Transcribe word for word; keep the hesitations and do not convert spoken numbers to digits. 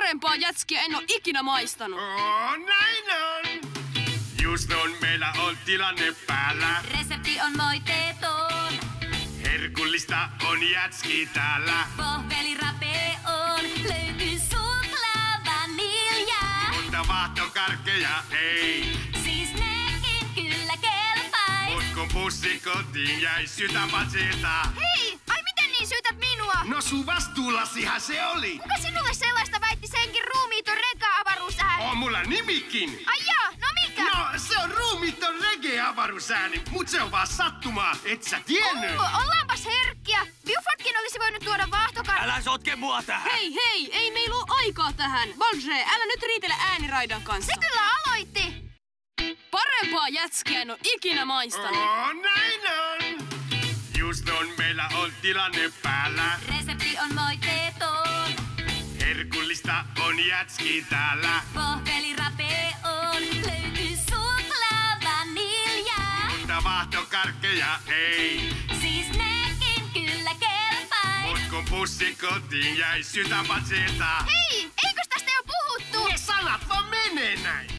Parempaa jätskiä en oo ikinä maistanut. Oo, näin on. Just on meillä on tilanne päällä. Resepti on moitteeton. Herkullista on jätski täällä. Pohveli rapee on. Löytyy suklaa vaniljaa. Mutta vaahtokarkkeja ei. Siis nekin kyllä kelpais. Mut kun bussi kotiin jäi sytäpatsilta. Hei, ai miten niin syytät minua? No sun vastuullasihan se oli. Kuka sinulle sellaista väitti senkin ruumiiton rega-avaruusääni? On mulla nimikin. Ai jaa, no mikä? No se on ruumiiton reggae-avaruusääni, mut se on vaan sattumaa, et sä tiennyt. Oo, ollaanpas herkkiä. Bufordkin olisi voinut tuoda vaahtokarkkeja. Älä sotke mua tähän! Hei, hei, ei meillä oo aikaa tähän. Balje, älä nyt riitele ääniraidan kanssa. Se kyllä aloitti. Parempaa jätskiä en oo ikinä maistanut. Oo, näin on. Just on meillä on tilanne päällä. Resepti on moitteeton. Herkullista on jätski täällä. Pohveli rapee on. Löytyy suklaa vaniljaa. Mutta vaahtokarkkeja ei. Siis nekin kyllä kelpais. Mut kun bussi kotiin jäi sytäpatsilta. Hei, eikös tästä jo puhuttu? Ne sanat vaan menee näin.